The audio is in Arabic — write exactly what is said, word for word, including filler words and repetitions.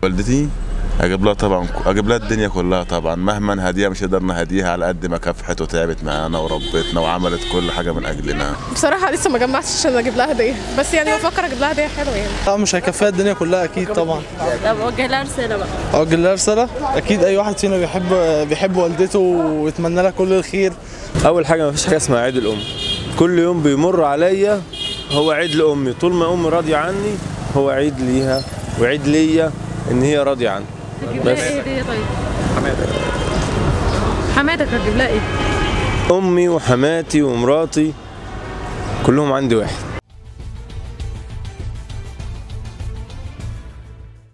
والدتي اجيب لها طبعا، اجيب لها الدنيا كلها طبعا، مهما نهديها مش قدرنا نهديها على قد ما كافحت وتعبت معانا وربتنا وعملت كل حاجه من اجلنا. بصراحه لسه ما جمعتش عشان اجيب لها هديه، بس يعني بفكر اجيب لها هديه حلوه يعني. لا مش هيكفيها الدنيا كلها اكيد طبعا. طب اوجه لها رساله بقى. اوجه لها رساله، اكيد اي واحد فينا بيحب بيحب والدته ويتمنى لها كل الخير. اول حاجه ما فيش حاجه اسمها عيد الام، كل يوم بيمر عليا هو عيد لامي، طول ما امي راضيه عني هو عيد ليها وعيد ليا ان هي راضيه عني. بس ايه هديه طيب؟ حماتك حماتك هتجيب لها ايه؟ امي وحماتي ومراتي كلهم عندي واحد.